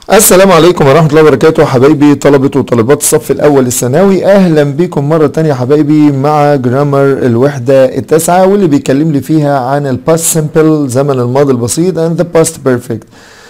السلام عليكم ورحمة الله وبركاته حبايبي طلبة وطالبات الصف الأول الثانوي. أهلا بكم مرة تانية حبايبي مع جرامر الوحدة التاسعة، واللي بيكلم لي فيها عن ال past simple زمن الماضي البسيط and the past perfect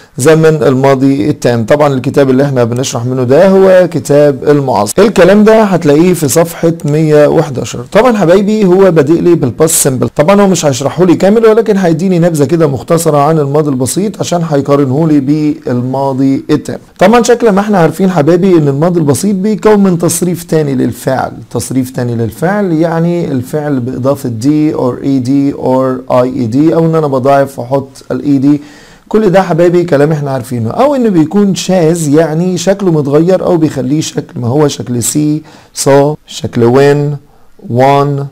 زمن الماضي التام. طبعا الكتاب اللي احنا بنشرح منه ده هو كتاب المعاصر. الكلام ده هتلاقيه في صفحة 111. طبعا حبايبي هو بادئ لي بالباست سمبل، طبعا هو مش هيشرحه لي كامل ولكن هيديني نبذة كده مختصرة عن الماضي البسيط عشان هيقارنه لي بالماضي التام. طبعا شكل ما احنا عارفين حبايبي ان الماضي البسيط بيكون من تصريف تاني للفعل. تصريف تاني للفعل يعني الفعل باضافة دي or ed or ied، او ان انا بضاعف واحط الاed. كل ده حبايبي كلام احنا عارفينه. او انه بيكون شاذ يعني شكله متغير او بيخليه شكل ما هو شكل سي saw، شكل win won.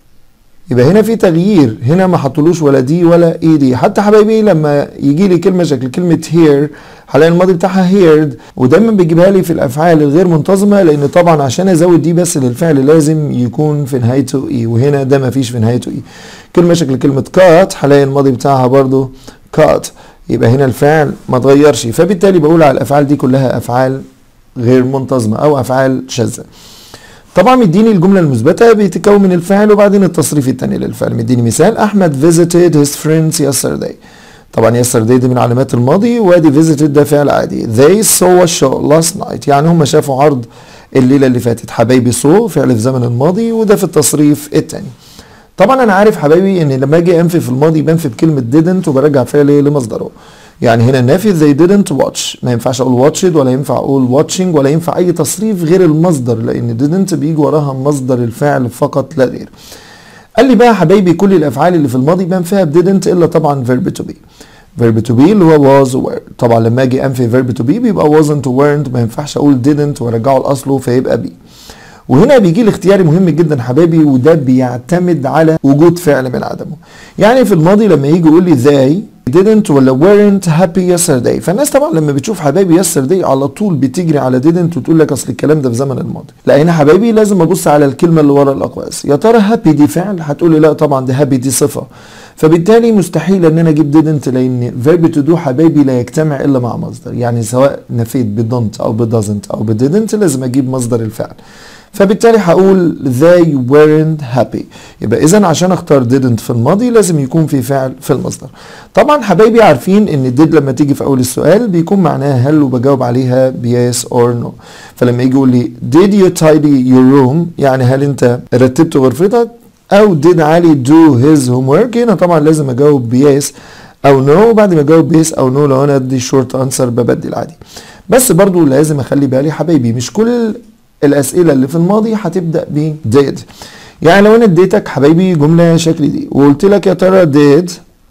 يبقى هنا في تغيير، هنا ما حطولوش ولا دي ولا اي دي. حتى حبايبي لما يجي لي كلمه شكل كلمه hear هلاقي الماضي بتاعها heard، ودايما بيجيبها لي في الافعال الغير منتظمه، لان طبعا عشان ازود دي بس للفعل لازم يكون في نهايته اي، وهنا ده ما فيش في نهايته اي. كلمه شكل كلمه cut هلاقي الماضي بتاعها برضو cut، يبقى هنا الفعل ما اتغيرش، فبالتالي بقول على الافعال دي كلها افعال غير منتظمه او افعال شاذه. طبعا مديني الجمله المثبته بتتكون من الفعل وبعدين التصريف الثاني للفعل. مديني مثال: احمد visited his friends yesterday. طبعا yesterday دي من علامات الماضي، وادي visited ده فعل عادي. they saw a show last night يعني هم شافوا عرض الليله اللي فاتت. حبايبي saw فعل في زمن الماضي وده في التصريف الثاني. طبعا انا عارف حبايبي ان لما اجي انفي في الماضي بنفي بكلمه didn't وبرجع فعل لمصدره. يعني هنا النافي they didn't watch، ما ينفعش اقول watched ولا ينفع اقول watching ولا ينفع اي تصريف غير المصدر، لان didn't بيجي وراها مصدر الفعل فقط لا غير. قال لي بقى حبايبي كل الافعال اللي في الماضي بنفيها didn't الا طبعا verb to be. verb to be اللي هو was were. طبعا لما اجي انفي verb to be بيبقى wasn't weren't، ما ينفعش اقول didn't وارجعه لاصله فيبقى be. وهنا بيجي لي اختياري مهم جدا حبايبي، وده بيعتمد على وجود فعل من عدمه. يعني في الماضي لما يجي يقول لي they didn't ولا weren't happy yesterday، فالناس طبعا لما بتشوف حبايبي yesterday على طول بتجري على didn't وتقول لك اصل الكلام ده في زمن الماضي. لا هنا حبايبي لازم ابص على الكلمه اللي ورا الاقواس. يا ترى happy دي فعل؟ هتقول لي لا طبعا دي happy دي صفه، فبالتالي مستحيل ان انا اجيب didn't، لان verb to do حبايبي لا يجتمع الا مع مصدر. يعني سواء نفيت ب don't او ب doesn't او ب didn't لازم اجيب مصدر الفعل، فبالتالي هقول they weren't happy. يبقى اذا عشان اختار didn't في الماضي لازم يكون في فعل في المصدر. طبعا حبايبي عارفين ان did لما تيجي في اول السؤال بيكون معناها هل وبجاوب عليها ب yes or no. فلما يجي يقول لي did you tidy your room يعني هل انت رتبت غرفتك، او did علي do his homework، هنا طبعا لازم اجاوب ب yes او no، وبعد ما اجاوب ب yes او no لو انا ادي short answer ببدل عادي. بس برضو لازم اخلي بالي حبايبي مش كل الاسئله اللي في الماضي هتبدا ب did. يعني لو انا اديتك حبايبي جمله شكل دي وقلت لك يا ترى did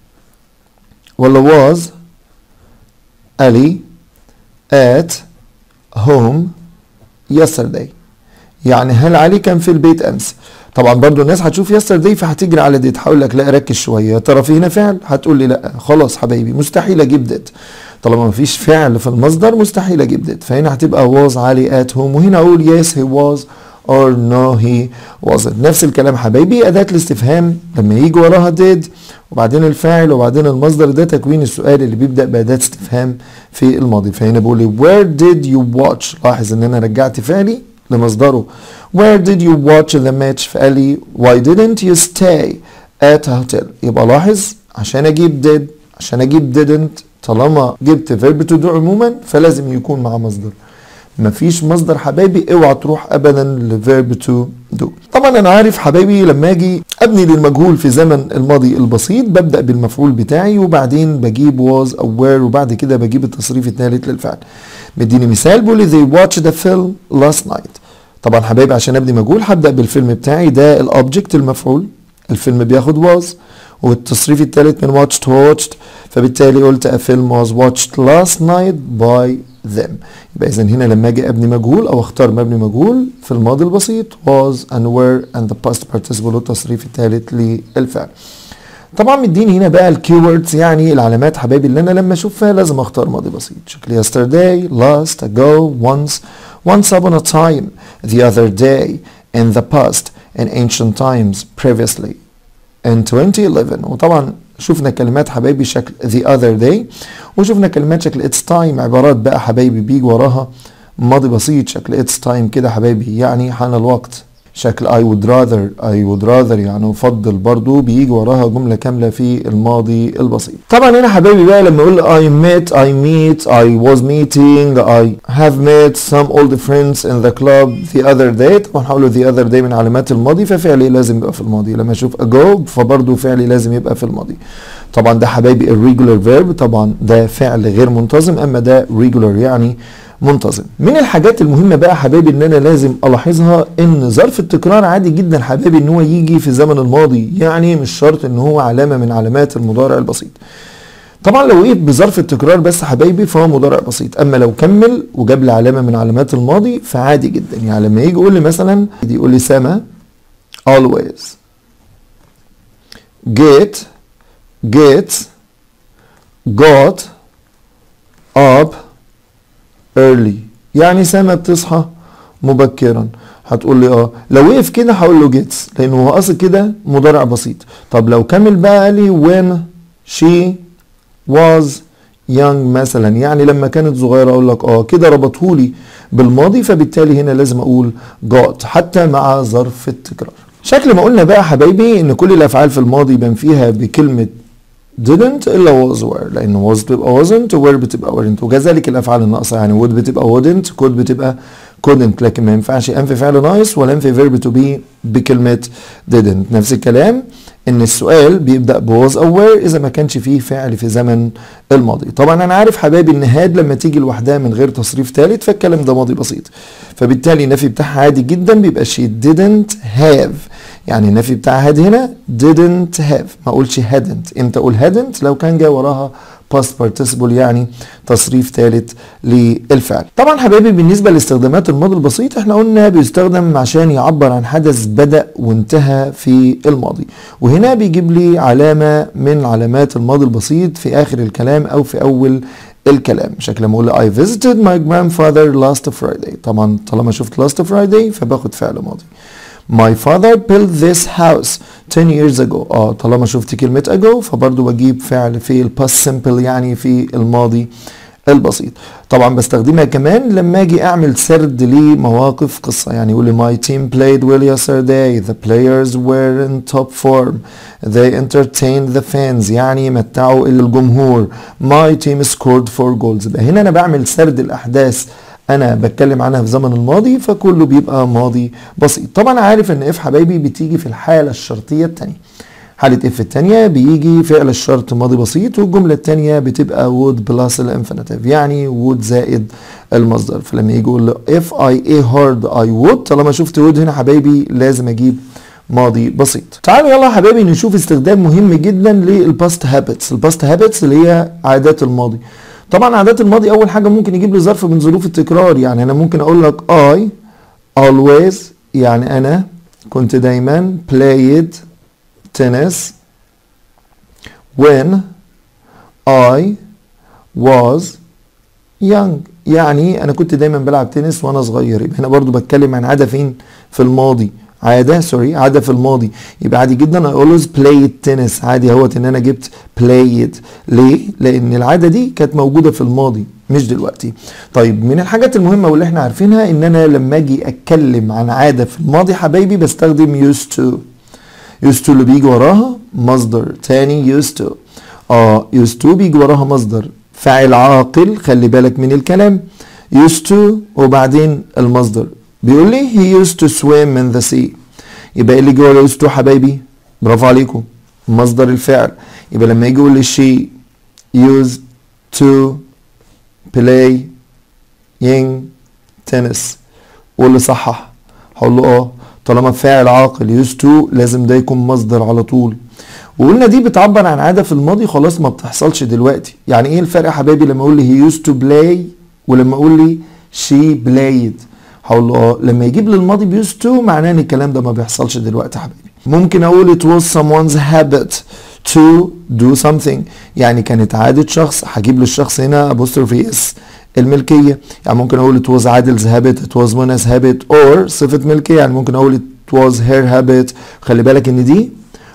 ولا was Ali at home yesterday، يعني هل علي كان في البيت امس؟ طبعا برضو الناس هتشوف yesterday فهتجري على did. هقول لك لا ركز شويه، يا ترى في هنا فعل؟ هتقول لي لا خلاص حبايبي مستحيل اجيب did. طالما مفيش فعل في المصدر مستحيل اجيب did، فهنا هتبقى was علي at home، وهنا اقول yes he was or no he wasn't. نفس الكلام حبايبي اداة الاستفهام لما يجي وراها did وبعدين الفاعل وبعدين المصدر ده تكوين السؤال اللي بيبدأ بأداة استفهام في الماضي. فهنا بقول لي where did you watch، لاحظ ان انا رجعت فعلي لمصدره. where did you watch the match، فقال لي why didn't you stay at a hotel. يبقى لاحظ عشان اجيب did عشان اجيب didn't طالما جبت verb to do عموما فلازم يكون مع مصدر. مفيش مصدر حبايبي اوعى تروح ابدا لverb to do. طبعا انا عارف حبايبي لما اجي ابني للمجهول في زمن الماضي البسيط ببدا بالمفعول بتاعي وبعدين بجيب was او were وبعد كده بجيب التصريف الثالث للفعل. مديني مثال بيقول لي they watched the film last night. طبعا حبايبي عشان ابني مجهول هبدا بالفيلم بتاعي، ده الاوبجكت المفعول، الفيلم بياخد was والتصريف الثالث من watched، فبالتالي قلت a film was watched last night by them. يبقى اذا هنا لما اجي ابني مجهول او اختار مبني مجهول في الماضي البسيط was and were and the past participle والتصريف الثالث للفعل. طبعا مديني هنا بقى الكيوردز يعني العلامات حبايبي اللي انا لما اشوفها لازم اختار ماضي بسيط. شكل yesterday last ago once upon a time the other day in the past in ancient times previously in 2011. وطبعا شفنا كلمات حبايبي شكل the other day، وشفنا كلمات شكل it's time، عبارات بقى حبايبي بيجي وراها ماضي بسيط شكل it's time كده حبايبي يعني حان الوقت. شكل I would rather يعني أفضل برضو بيجي وراها جملة كاملة في الماضي البسيط. طبعا هنا حبايبي بقى لما أقول I meet I was meeting I have met some old friends in the club the other day، طبعا هقوله the other day من علامات الماضي، ففعلي لازم يبقى في الماضي. لما أشوف ago فبرضو فعلي لازم يبقى في الماضي. طبعا ده حبايبي irregular verb، طبعا ده فعل غير منتظم، أما ده regular يعني منتظم. من الحاجات المهمة بقى حبايبي ان انا لازم الاحظها ان ظرف التكرار عادي جدا حبايبي ان هو يجي في زمن الماضي، يعني مش شرط ان هو علامة من علامات المضارع البسيط. طبعا لو وقف بظرف التكرار بس حبايبي فهو مضارع بسيط، اما لو كمل وجاب لي علامة من علامات الماضي فعادي جدا. يعني لما يجي يقول لي مثلا يقول لي سما always gets got up early، يعني سما بتصحى مبكرا. هتقول لي لو وقف كده هقول له gets لانه هو اصل كده مضارع بسيط. طب لو كمل بقى قال لي when she was young مثلا، يعني لما كانت صغيره، اقول لك كده ربطهولي بالماضي، فبالتالي هنا لازم اقول got حتى مع ظرف التكرار. شكل ما قلنا بقى حبايبي ان كل الافعال في الماضي يبان فيها بكلمه didn't الا was were، لان was بتبقى wasn't were بتبقى weren't، وكذلك الافعال الناقصه يعني would بتبقى wouldn't could بتبقى couldn't، لكن ما ينفعش انفي فعل ناقص ولا انفي verb to be بكلمه didn't. نفس الكلام ان السؤال بيبدا ب was او were اذا ما كانش فيه فعل في زمن الماضي. طبعا انا عارف حبايبي ان had لما تيجي لوحدها من غير تصريف ثالث فالكلام ده ماضي بسيط، فبالتالي النفي بتاعها عادي جدا بيبقى she didn't have، يعني النفي بتاع had هنا didn't have، ما اقولش hadn't. امتى اقول hadn't؟ لو كان جاي وراها past participle يعني تصريف ثالث للفعل. طبعا حبايبي بالنسبه لاستخدامات الماضي البسيط احنا قلنا بيستخدم عشان يعبر عن حدث بدأ وانتهى في الماضي، وهنا بيجيب لي علامه من علامات الماضي البسيط في اخر الكلام او في اول الكلام. شكل ما اقول I visited my grandfather last Friday، طبعا طالما شفت last Friday فباخد فعل ماضي. My father built this house 10 years ago، طالما شفت كلمة ago فبرضو بجيب فعل في past simple يعني في الماضي البسيط. طبعا بستخدمها كمان لما اجي اعمل سرد لمواقف قصة، يعني يقول لي my team played well yesterday the players were in top form they entertained the fans، يعني متعوا الجمهور. my team scored 4 goals، يبقى هنا انا بعمل سرد الاحداث انا بتكلم عنها في زمن الماضي فكله بيبقى ماضي بسيط. طبعا عارف ان اف حبايبي بتيجي في الحالة الشرطية الثانية. حالة اف الثانية بيجي فعل الشرط ماضي بسيط، والجملة الثانية بتبقى would plus الانفينيتيف يعني would زائد المصدر. فلما يجي يقول if I a hard I would، طالما شفت would هنا حبايبي لازم اجيب ماضي بسيط. تعالوا يلا يا حبايبي نشوف استخدام مهم جدا للباست هابتس. الباست هابتس اللي هي عادات الماضي. طبعا عادات الماضي اول حاجه ممكن يجيب لي ظرف من ظروف التكرار، يعني انا ممكن اقول لك I always يعني انا كنت دايما played tennis when I was young، يعني انا كنت دايما بلعب تنس وانا صغير. يبقى هنا برضو بتكلم عن عاده فين في الماضي، عادة في الماضي. يبقى عادي جدا I always played tennis، عادي اهوت ان انا جبت played. ليه؟ لان العادة دي كانت موجودة في الماضي مش دلوقتي. طيب من الحاجات المهمة واللي احنا عارفينها ان انا لما اجي اتكلم عن عادة في الماضي حبايبي بستخدم used to. used to اللي بيجي وراها مصدر تاني used to. used to بيجي وراها مصدر فاعل عاقل، خلي بالك من الكلام. used to وبعدين المصدر بيقول لي he used to swim in the sea، يبقى اللي جوه used to حبايبي برافو عليكم مصدر الفعل. يبقى لما يجي يقول لي she used to playing tennis، واللي صحح هقول له طالما فاعل عاقل used to لازم ده يكون مصدر على طول. وقلنا دي بتعبر عن عاده في الماضي خلاص ما بتحصلش دلوقتي. يعني ايه الفرق يا حبايبي لما اقول لي he used to play ولما اقول لي she played؟ هقول له لما يجيب لي الماضي بيوز تو معناه ان الكلام ده ما بيحصلش دلوقتي يا حبيبي. ممكن اقول it was someone's habit to do something، يعني كانت عادة شخص، هجيب للشخص هنا apostrophe s الملكية. يعني ممكن اقول it was عادل's habit it was منا's habit، or صفة ملكية يعني ممكن اقول it was her habit. خلي بالك ان دي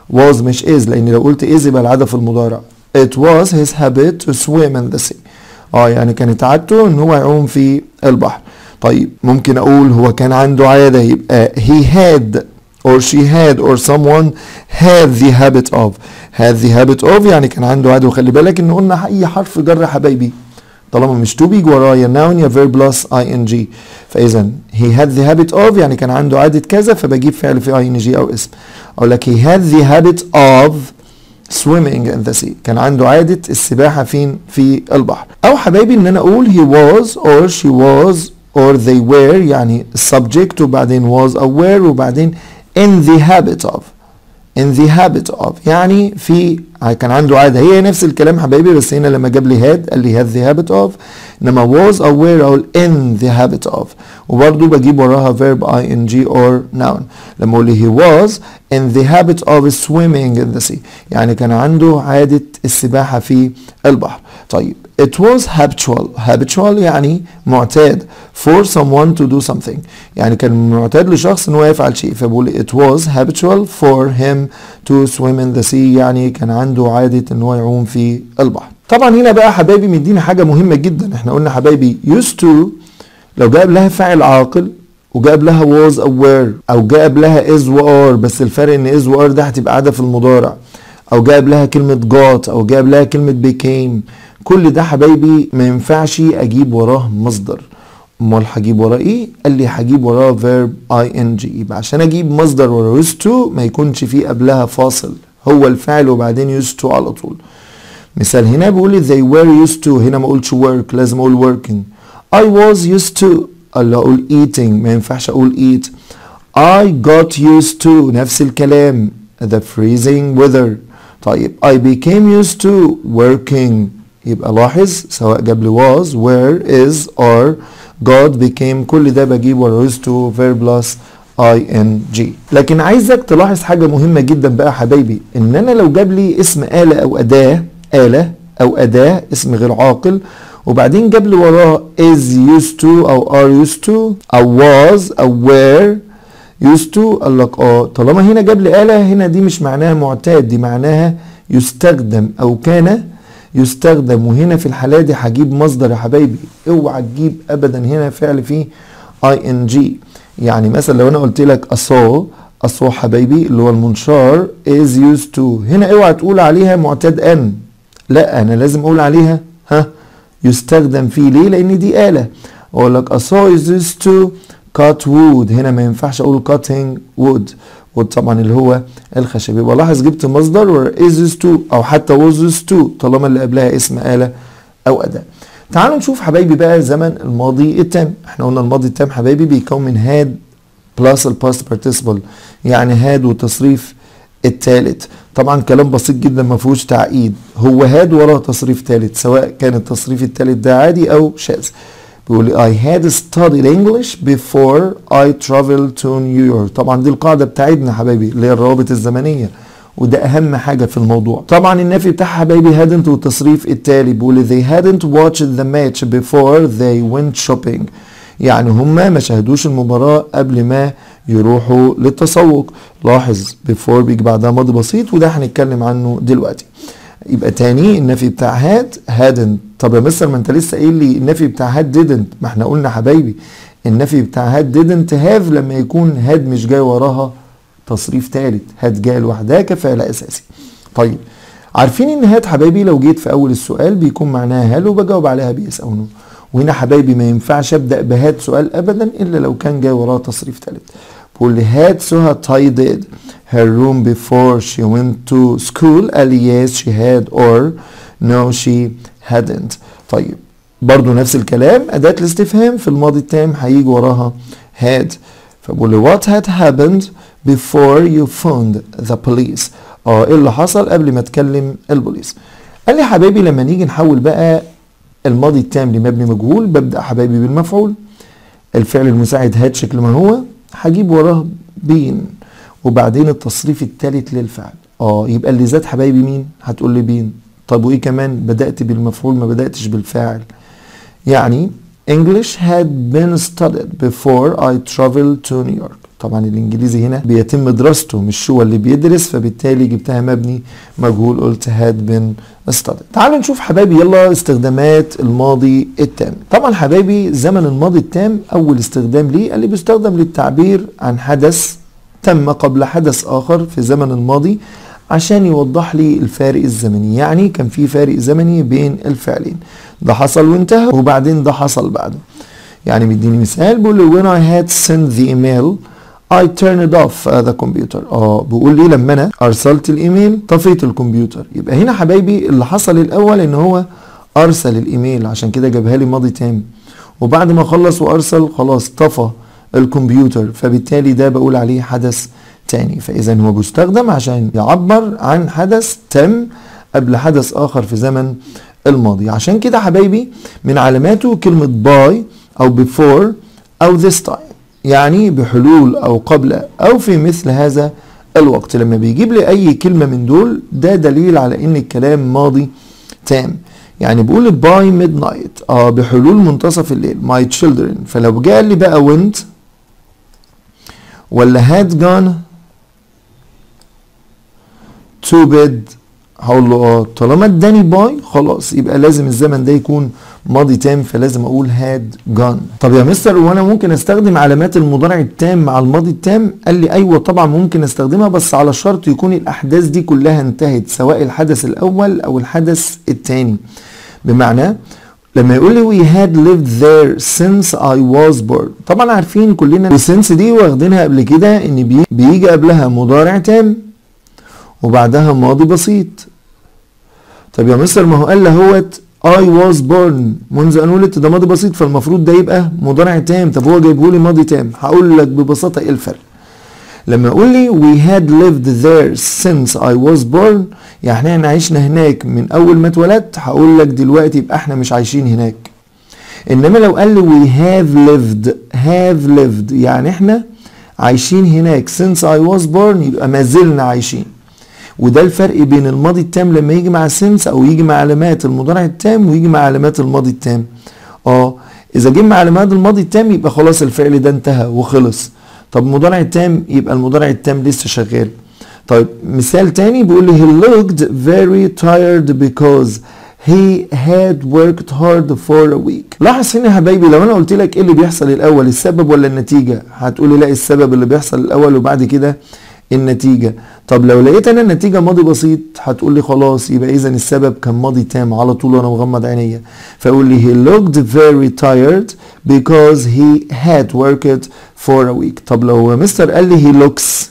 was مش is، لان لو قلت is يبقى العادة في المضارع. it was his habit to swim in the sea. يعني كانت عادته ان هو يعوم في البحر. طيب ممكن اقول هو كان عنده عادة، يبقى he had or she had or someone had the habit of. had the habit of يعني كان عنده عادة. وخلي بالك ان قلنا اي حرف جر يا حبايبي طالما مش to بيجي وراه يا noun يا verb plus ing. فاذا he had the habit of يعني كان عنده عادة كذا، فبجيب فعل في ing او اسم. اقول لك he had the habit of swimming in the sea، كان عنده عادة السباحة فين؟ في البحر. او حبايبي ان انا اقول he was or she was or they were يعني subject وبعدين was او were وبعدين in the habit of. in the habit of يعني في كان عنده عادة. هي نفس الكلام حبايبي، بس هنا لما جاب لي had قال لي had the habit of، انما was او were اقول in the habit of، وبرضو بجيب وراها verb ing or noun. لما اقول لي he was in the habit of swimming in the sea يعني كان عنده عادة السباحة في البحر. طيب it was habitual يعني معتاد for someone to do something، يعني كان معتاد لشخص انه يفعل شيء، فبقول it was habitual for him to swim in the sea يعني كان عنده عادة انه يعوم في البحر. طبعا هنا بقى حبايبي مدينا حاجة مهمة جدا. احنا قلنا حبايبي used to لو جاب لها فاعل عاقل وجاب لها was او were او جاب لها is و are، بس الفرق ان is و are ده هتبقى عادة في المضارع، او جاب لها كلمة got او جاب لها كلمة became، كل ده حبايبي ما ينفعش اجيب وراه مصدر. امال هجيب وراه ايه؟ قال لي هجيب وراه verb ing. يبقى عشان اجيب مصدر ورا used to ما يكونش فيه قبلها فاصل، هو الفعل وبعدين used to على طول. مثال هنا بيقول لي they were used to، هنا ما اقولش work لازم اقول working. I was used to الله اقول eating، ما ينفعش اقول eat. I got used to نفس الكلام the freezing weather. طيب I became used to working، يبقى لاحظ سواء جاب لي was were is or got became كل ده بجيب ورا used to verb plus ing. لكن عايزك تلاحظ حاجة مهمة جدا بقى حبايبي، ان انا لو جاب لي اسم آلة او أداة، آلة او أداة اسم غير عاقل وبعدين جاب لي وراه is used to او are used to او was او were used to، قال لك طالما هنا جاب لي آلة هنا دي مش معناها معتاد، دي معناها يستخدم او كان يستخدم، وهنا في الحالة دي هجيب مصدر يا حبايبي. اوعى تجيب ابدا هنا فعل فيه ing. يعني مثلا لو انا قلت لك a saw حبايبي اللي هو المنشار is used to، هنا اوعى تقول عليها معتاد ان، لا انا لازم اقول عليها يستخدم فيه. ليه؟ لان دي آلة. اقول لك a saw is used to cut wood، هنا ما ينفعش اقول cutting wood، وطبعا اللي هو الخشب. يبقى لاحظ جبت مصدر is used to او حتى was used to طالما اللي قبلها اسم آلة او أداة. تعالوا نشوف حبايبي بقى زمن الماضي التام. احنا قلنا الماضي التام حبايبي بيكون من had plus الباست participle، يعني had والتصريف الثالث. طبعا كلام بسيط جدا ما فيهوش تعقيد، هو had وراه تصريف ثالث سواء كان التصريف الثالث ده عادي او شاذ. بيقول I had studied English before I traveled to New York. طبعا دي القاعدة بتاعتنا حبايبي اللي هي الروابط الزمنية، وده أهم حاجة في الموضوع. طبعا النفي بتاعها حبايبي hadn't والتصريف التالي بيقول they hadn't watched the match before they went shopping، يعني هما ما شاهدوش المباراة قبل ما يروحوا للتسوق. لاحظ before بيجي بعدها ماضي بسيط وده هنتكلم عنه دلوقتي. يبقى تاني النفي بتاع hadn't. طب يا مستر ما انت لسه قايل لي النفي بتاع didn't، ما احنا قلنا حبايبي النفي بتاع didn't have لما يكون مش جاي وراها تصريف ثالث، جاي لوحدها كفعل اساسي. طيب عارفين ان حبايبي لو جيت في اول السؤال بيكون معناها هل وبجاوب عليها بيس او نو، وهنا حبايبي ما ينفعش ابدا بهاد سؤال ابدا الا لو كان جاي وراه تصريف ثالث. بقول لي had Suha tidied her room before she went to school؟ قال لي yes she had or no she hadn't. طيب برضو نفس الكلام أداة الاستفهام في الماضي التام هيجي وراها had. فبقول لي what had happened before you phoned the police؟ ايه اللي حصل قبل ما تكلم البوليس؟ قال لي حبايبي لما نيجي نحول بقى الماضي التام لمبني مجهول ببدأ حبايبي بالمفعول، الفعل المساعد had شكل ما هو هجيب وراه بين وبعدين التصريف الثالث للفعل. يبقى اللي زاد حبايبي مين؟ هتقول لي بين. طب وايه كمان؟ بدأت بالمفعول ما بدأتش بالفاعل. يعني English had been studied before I traveled to New York. طبعا الانجليزي هنا بيتم دراسته مش هو اللي بيدرس، فبالتالي جبتها مبني مجهول قلت had been studied. تعالوا نشوف حبايبي يلا استخدامات الماضي التام. طبعا حبايبي زمن الماضي التام اول استخدام ليه اللي بيستخدم للتعبير عن حدث تم قبل حدث اخر في زمن الماضي عشان يوضح لي الفارق الزمني. يعني كان في فارق زمني بين الفعلين، ده حصل وانتهى وبعدين ده حصل بعده. يعني بيديني مثال بيقول لي when I had sent the email I turned off the computer. بيقول لي لما انا ارسلت الايميل طفيت الكمبيوتر. يبقى هنا حبايبي اللي حصل الاول ان هو ارسل الايميل، عشان كده جابها لي ماضي تام، وبعد ما خلص وارسل خلاص طفى الكمبيوتر، فبالتالي ده بقول عليه حدث تاني. فاذا هو بيستخدم عشان يعبر عن حدث تم قبل حدث اخر في زمن الماضي. عشان كده حبايبي من علاماته كلمة by او before او this time، يعني بحلول او قبل او في مثل هذا الوقت. لما بيجيب لي اي كلمة من دول ده دليل على ان الكلام ماضي تام. يعني بقول by midnight بحلول منتصف الليل my children. فلو جاء لي بقى went ولا had gone to bed هقول له طالما اداني باي خلاص يبقى لازم الزمن ده يكون ماضي تام، فلازم اقول had gone. طب يا مستر وانا ممكن استخدم علامات المضارع التام مع الماضي التام؟ قال لي ايوه طبعا ممكن استخدمها، بس على شرط يكون الاحداث دي كلها انتهت، سواء الحدث الاول او الحدث الثاني. بمعنى لما يقول لي we had lived there since I was born، طبعا عارفين كلنا since دي واخدينها قبل كده ان بيجي قبلها مضارع تام وبعدها ماضي بسيط. طب يا مستر ما هو قال لهوت I was born منذ ان ولدت، ده ماضي بسيط، فالمفروض ده يبقى مضارع تام. طب هو جايبه لي ماضي تام. هقول لك ببساطه ايه الفرق. لما يقول لي we had lived there since I was born يعني احنا عشنا هناك من اول ما اتولدت، هقول لك دلوقتي يبقى احنا مش عايشين هناك. انما لو قال لي we have lived يعني احنا عايشين هناك since I was born يبقى ما زلنا عايشين. وده الفرق بين الماضي التام لما يجي مع since او يجي مع علامات المضارع التام ويجي مع علامات الماضي التام. اذا جه مع علامات الماضي التام يبقى خلاص الفعل ده انتهى وخلص. طب المضارع التام يبقى المضارع التام لسه شغال. طيب مثال تاني بيقول لي he looked very tired because he had worked hard for a week. لاحظ هنا يا حبايبي لو انا قلت لك ايه اللي بيحصل الاول، السبب ولا النتيجه؟ هتقول لي لا السبب اللي بيحصل الاول وبعد كده النتيجة. طب لو لقيت انا النتيجة ماضي بسيط هتقول لي خلاص يبقى اذا السبب كان ماضي تام على طول وانا مغمض عينيا. فاقول لي he looked very tired because he had worked for a week. طب لو مستر قال لي he looks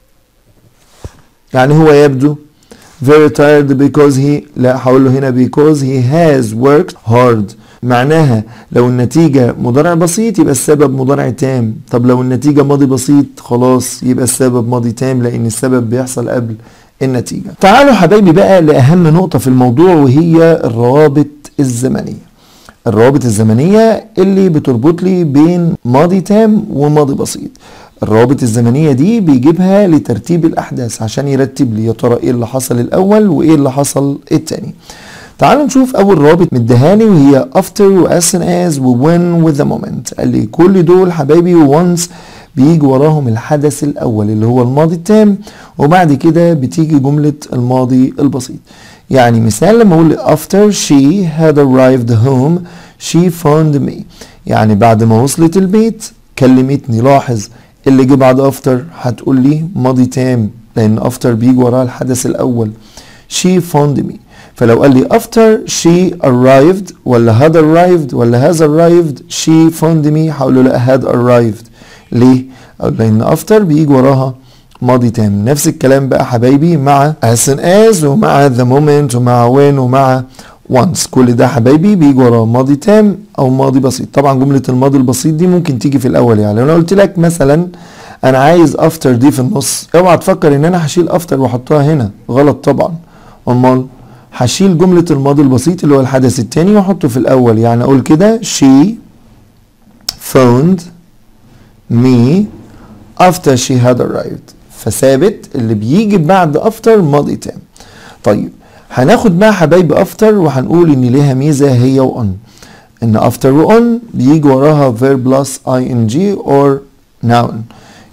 يعني هو يبدو very tired because he، لا هقول له هنا because he has worked hard. معناها لو النتيجة مضارع بسيط يبقى السبب مضارع تام. طب لو النتيجة ماضي بسيط خلاص يبقى السبب ماضي تام لأن السبب بيحصل قبل النتيجة. تعالوا حبايبي بقى لأهم نقطة في الموضوع وهي الروابط الزمنية. الروابط الزمنية اللي بتربط لي بين ماضي تام وماضي بسيط. الروابط الزمنية دي بيجيبها لترتيب الأحداث عشان يرتب لي يا ترى ايه اللي حصل الأول وايه اللي حصل التاني. تعالوا نشوف اول رابط مديهاني وهي after و as soon as و when و the moment. قال لي كل دول حبايبي once بيجي وراهم الحدث الاول اللي هو الماضي التام وبعد كده بتيجي جملة الماضي البسيط. يعني مثال لما اقول after she had arrived home she phoned me يعني بعد ما وصلت البيت كلمتني. لاحظ اللي جه بعد after هتقول لي ماضي تام لان after بيجي وراها الحدث الاول she phoned me. فلو قال لي after she arrived ولا had arrived ولا has arrived she phoned me هقول له لا had arrived. ليه؟ لأن after بيجي وراها ماضي تام. نفس الكلام بقى حبايبي مع as soon as ومع the moment ومع when ومع once. كل ده حبايبي بيجي وراه ماضي تام أو ماضي بسيط. طبعا جملة الماضي البسيط دي ممكن تيجي في الأول. يعني لو أنا قلت لك مثلا أنا عايز after دي في النص اوعى تفكر إن أنا هشيل after وأحطها هنا، غلط طبعا. أمال هشيل جملة الماضي البسيط اللي هو الحدث التاني واحطه في الاول. يعني اقول كده she phoned me after she had arrived. فثابت اللي بيجي بعد after ماضي تام. طيب هناخد بقى حبايبي after وهنقول ان ليها ميزة هي و on. ان after و on بيجي وراها verb plus ing or noun.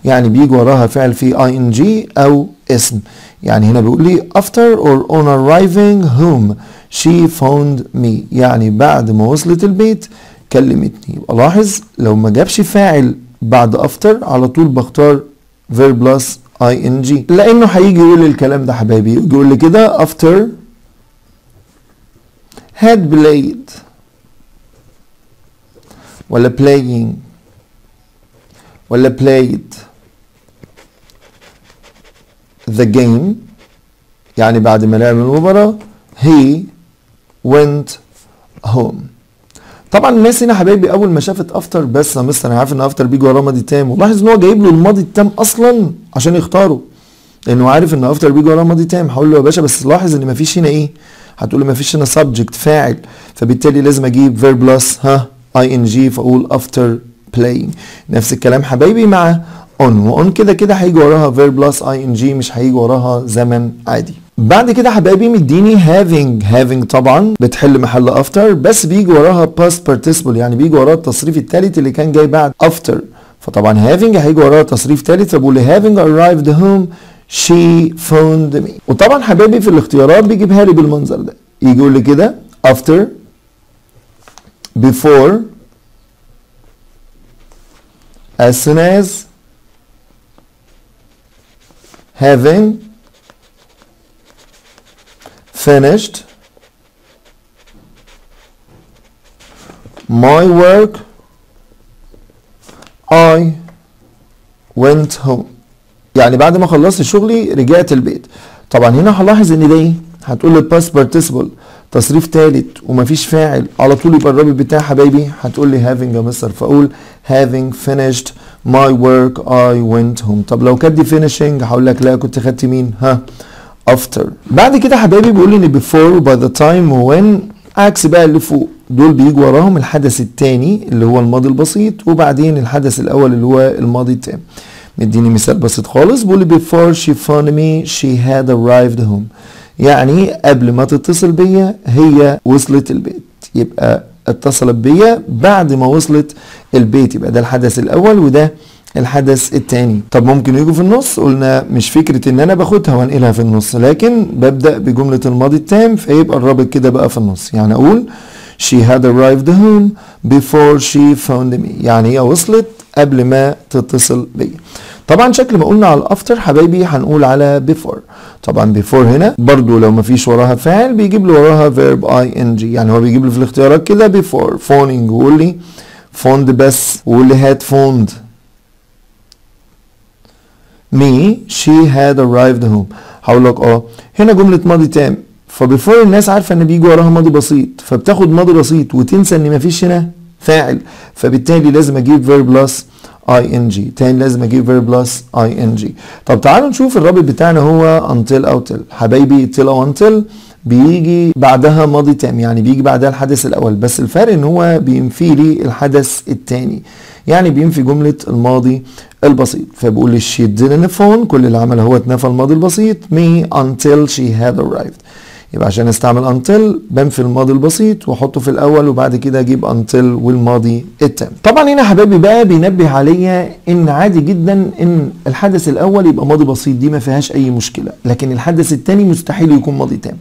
يعني بيجي وراها فعل فيه ing او اسم. يعني هنا بيقول لي after or on arriving home she phoned me، يعني بعد ما وصلت البيت كلمتني. يبقى لاحظ لو ما جابش فاعل بعد after على طول بختار verb plus ing، لانه هيجي يقول لي الكلام ده حبايبي، يجي يقول لي كده after had played ولا playing ولا played the game، يعني بعد ما لعب المباراة he went home. طبعا الناس هنا حبايبي اول ما شافت افتر، بس يا مستر انا عارف ان افتر بيجي وراه ماضي تام، ولاحظ ان هو جايب له الماضي التام اصلا عشان يختاره، لانه عارف ان افتر بيجي وراه ماضي تام. هقول له يا باشا بس لاحظ ان مفيش هنا ايه، هتقول لي مفيش هنا subject فاعل، فبالتالي لازم اجيب verb plus ing، فاقول after playing. نفس الكلام حبايبي مع on، وon كده كده هيجي وراها verb plus ing، مش هيجي وراها زمن عادي. بعد كده حبايبي مديني having طبعا بتحل محل after، بس بيجي وراها past participle، يعني بيجي وراها التصريف الثالث اللي كان جاي بعد after، فطبعا having هيجي وراها تصريف ثالث، فبقول لي having arrived home she phoned me. وطبعا حبايبي في الاختيارات بيجيبها لي بالمنظر ده، يجي يقول لي كده after before as soon as having finished my work I went home، يعني بعد ما خلصت شغلي رجعت البيت. طبعا هنا هلاحظ ان ده ايه، هتقول لي past participle تصريف ثالث ومفيش فاعل، على طول يبقى الرابط بتاعي حبايبي هتقول لي having يا مستر، فاقول having finished my work I went home. طب لو كانت دي finishing هقول لك لا، كنت خدت مين after. بعد كده حبايبي بيقول لي ان before by the time when عكس بقى اللي فوق، دول بيجوا وراهم الحدث الثاني اللي هو الماضي البسيط، وبعدين الحدث الاول اللي هو الماضي التام. مديني مثال بسيط خالص، بيقول لي before she phoned me she had arrived home، يعني قبل ما تتصل بيا هي وصلت البيت، يبقى اتصلت بيا بعد ما وصلت البيت، يبقى ده الحدث الاول وده الحدث الثاني. طب ممكن يجوا في النص، قلنا مش فكرة ان انا باخدها وانقلها في النص، لكن ببدأ بجملة الماضي التام، فيبقى الرابط كده بقى في النص. يعني اقول she had arrived home before she phoned me، يعني هي وصلت قبل ما تتصل بيا. طبعا شكل ما قلنا على الافتر حبايبي هنقول على before. طبعا before هنا برضو لو مفيش وراها فاعل بيجيب لي وراها verb ing، يعني هو بيجيب لي في الاختيارات كده before phoning، ويقول لي phoned بس، ويقول لي had phoned me she had arrived home. هقول لك هنا جملة ماضي تام، فبيفور الناس عارفة ان بيجي وراها ماضي بسيط، فبتاخد ماضي بسيط وتنسى ان مفيش هنا فاعل، فبالتالي لازم اجيب verb plus ing، تاني لازم اجيب verb plus ing. طب تعالوا نشوف الرابط بتاعنا هو until او till. حبايبي till او until بيجي بعدها ماضي تام، يعني بيجي بعدها الحدث الاول، بس الفرق ان هو بينفي لي الحدث الثاني، يعني بينفي جملة الماضي البسيط. فبقول لي she didn't phone، كل اللي عمله هو اتنفى الماضي البسيط me until she had arrived. يبقى عشان استعمل until بنفي الماضي البسيط واحطه في الاول، وبعد كده اجيب until والماضي التام. طبعا هنا حبايبي بقى بينبه عليا ان عادي جدا ان الحدث الاول يبقى ماضي بسيط، دي ما فيهاش اي مشكلة، لكن الحدث الثاني مستحيل يكون ماضي تام.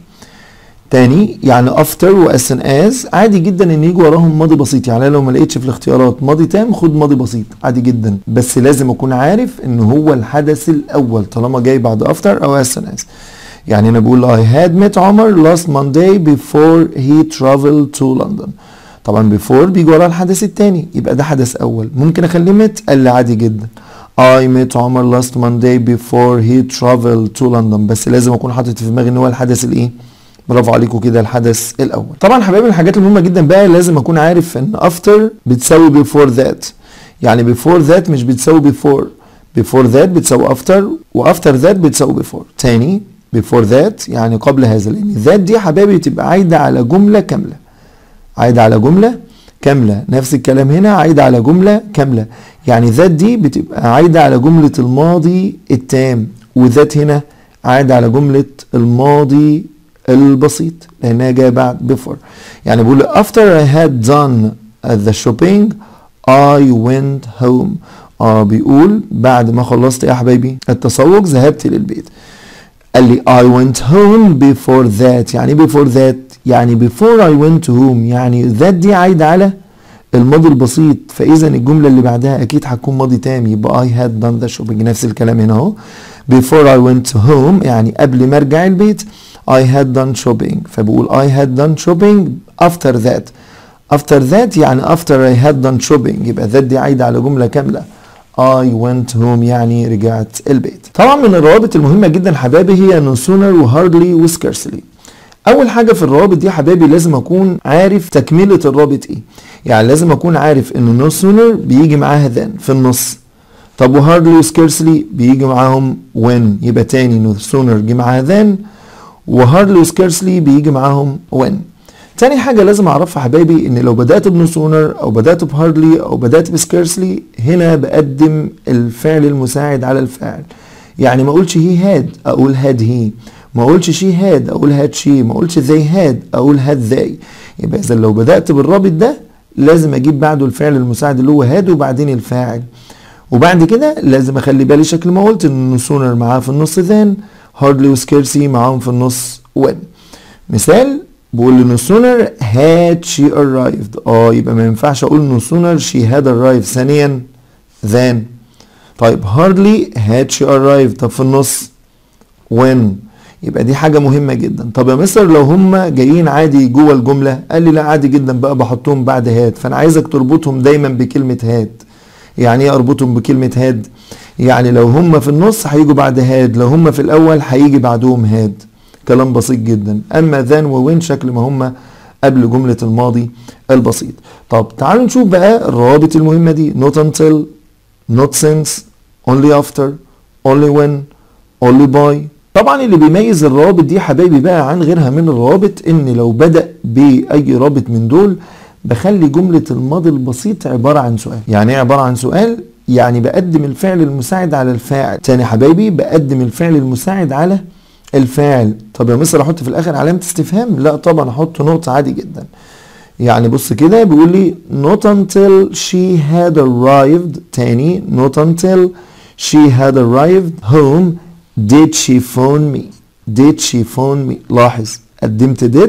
تاني يعني after و as soon as عادي جدا ان يجي وراهم ماضي بسيط، يعني لو ما لقيتش في الاختيارات ماضي تام خد ماضي بسيط عادي جدا، بس لازم اكون عارف ان هو الحدث الاول طالما جاي بعد after او as soon as. يعني انا بقول I had met عمر last Monday before he traveled to London. طبعا before بيجي وراه الحدث الثاني، يبقى ده حدث اول، ممكن اخليه met، قال لي عادي جدا I met عمر last Monday before he traveled to London، بس لازم اكون حاطط في دماغي ان هو الحدث الايه، برافو عليكم كده، الحدث الاول. طبعا حبايبي الحاجات المهمه جدا بقى لازم اكون عارف ان after بتساوي before that، يعني before that مش بتساوي before that بتساوي after، وafter that بتساوي before. تاني before that يعني قبل هذا، لان that دي حبايبي تبقى عايده على جمله كامله، عايده على جمله كامله. نفس الكلام هنا عايده على جمله كامله، يعني that دي بتبقى عايده على جمله الماضي التام، وذات هنا عايده على جمله الماضي البسيط لانها جايه بعد before. يعني بقول after I had done the shopping I went home بيقول بعد ما خلصت يا حبايبي التسوق ذهبت للبيت. قال لي I went home before that. يعني before that يعني before I went home، يعني that دي عايدة على الماضي البسيط، فإذا الجملة اللي بعدها أكيد هتكون ماضي تام، يبقى I had done the shopping. نفس الكلام هنا أهو. before I went home يعني قبل ما أرجع البيت I had done shopping، فبقول I had done shopping after that. after that يعني after I had done shopping، يبقى that دي عايدة على جملة كاملة. I went home يعني رجعت البيت. طبعا من الروابط المهمة جدا حبايبي هي no sooner و hardly و scarcely. اول حاجة في الروابط دي حبايبي لازم اكون عارف تكملة الرابط ايه، يعني لازم اكون عارف ان no sooner بيجي معاها then في النص. طب و hardly و scarcely بيجي معاهم when، يبقى تاني no sooner جي معاها then و hardly و scarcely بيجي معاهم when. تاني حاجة لازم اعرفها حبايبي ان لو بدأت بنو سونر او بدأت بهاردلي او بدأت بسكيرسلي هنا بقدم الفعل المساعد على الفاعل. يعني ما اقولش هي هاد اقول هاد هي، ما اقولش شي هاد اقول هاد شي، ما اقولش ذي هاد اقول هاد ذي. يبقى اذا لو بدأت بالرابط ده لازم اجيب بعده الفعل المساعد اللي هو هاد وبعدين الفاعل، وبعد كده لازم اخلي بالي شكل ما قلت ان نو سونر معاه في النص then، هاردلي وسكيرسلي معاهم في النص when. مثال بقول لي no sooner had she arrived. يبقى ما ينفعش اقول no sooner she had arrived. ثانيا then. طيب hardly had she arrived. طب في النص when. يبقى دي حاجة مهمة جدا. طب يا مستر لو هم جايين عادي جوه الجملة، قال لي لا عادي جدا بقى بحطهم بعد had، فانا عايزك تربطهم دايما بكلمة had. يعني ايه اربطهم بكلمة had؟ يعني لو هم في النص هيجوا بعد had، لو هم في الاول هيجي بعدهم had. كلام بسيط جدا. اما then و when شكل ما هم قبل جملة الماضي البسيط. طب تعالوا نشوف بقى الروابط المهمة دي. not until، not since، only after، only when، only by. طبعا اللي بيميز الروابط دي حبايبي بقى عن غيرها من الروابط ان لو بدأ بأي رابط من دول بخلي جملة الماضي البسيط عبارة عن سؤال. يعني ايه عبارة عن سؤال؟ يعني بقدم الفعل المساعد على الفاعل. تاني حبايبي بقدم الفعل المساعد على الفاعل. طب يا مستر احط في الاخر علامة استفهام؟ لا طبعا احط نقطة عادي جدا. يعني بص كده بيقول لي not until she had arrived. تاني not until she had arrived home did she phone me. did she phone me. لاحظ قدمت did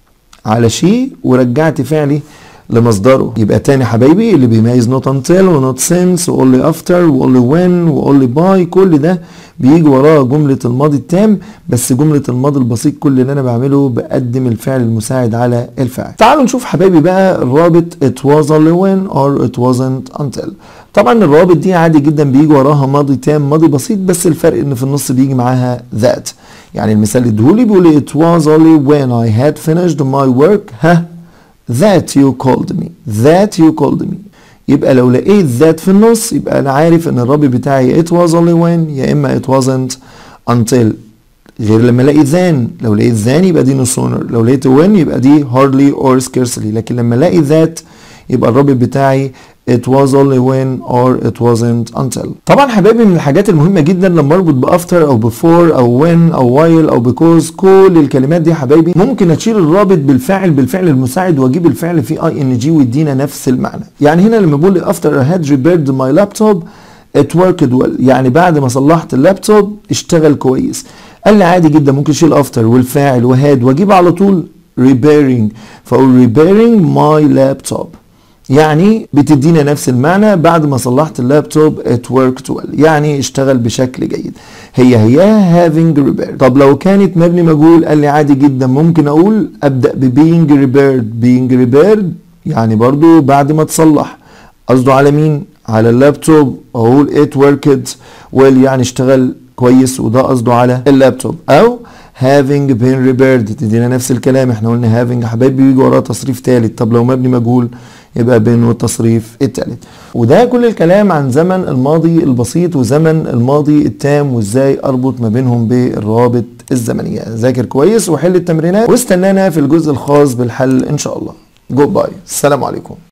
على she ورجعت فعلي لمصدره. يبقى تاني حبايبي اللي بيميز not until و not since و only after و only when و only by كل ده بيجي وراه جملة الماضي التام، بس جملة الماضي البسيط كل اللي انا بعمله بقدم الفعل المساعد على الفاعل. تعالوا نشوف حبايبي بقى الرابط it was only when or it wasn't until. طبعا الروابط دي عادي جدا بيجي وراها ماضي تام ماضي بسيط، بس الفرق ان في النص بيجي معاها that. يعني المثال اللي اديهولي بيقول لي it was only when I had finished my work that you called me. that you called me. يبقى لو لقيت that في النص يبقى انا عارف ان الرابط بتاعي it was only when يا اما it wasn't until. غير لما الاقي then، لو لقيت then يبقى دي no sooner، لو لقيت when يبقى دي hardly or scarcely. لكن لما الاقي that يبقى الرابط بتاعي it was only when or it wasn't until. طبعا حبايبي من الحاجات المهمة جدا لما اربط بافتر او before او when او while او because، كل الكلمات دي حبايبي ممكن اشيل الرابط بالفعل المساعد واجيب الفعل فيه ing ويدينا نفس المعنى. يعني هنا لما بقول after I had repaired my laptop it worked well، يعني بعد ما صلحت اللابتوب اشتغل كويس. قال لي عادي جدا ممكن اشيل after والفاعل وهاد واجيب على طول repairing، فاقول repairing my laptop، يعني بتدينا نفس المعنى. بعد ما صلحت اللابتوب it worked well يعني اشتغل بشكل جيد. هي having repaired. طب لو كانت مبني مجهول قال لي عادي جدا ممكن اقول ابدأ ب being repaired. being repaired يعني برضو بعد ما تصلح، قصده على مين؟ على اللابتوب. اقول it worked well يعني اشتغل كويس وده قصده على اللابتوب. او having been repaired تدينا نفس الكلام. احنا قلنا having حبايبي بيجي وراه تصريف ثالث. طب لو مبني مجهول يبقى been والتصريف الثالث. وده كل الكلام عن زمن الماضي البسيط وزمن الماضي التام وازاي اربط ما بينهم بالروابط الزمنية. ذاكر كويس وحل التمرينات واستنانا في الجزء الخاص بالحل ان شاء الله. جود باي. السلام عليكم.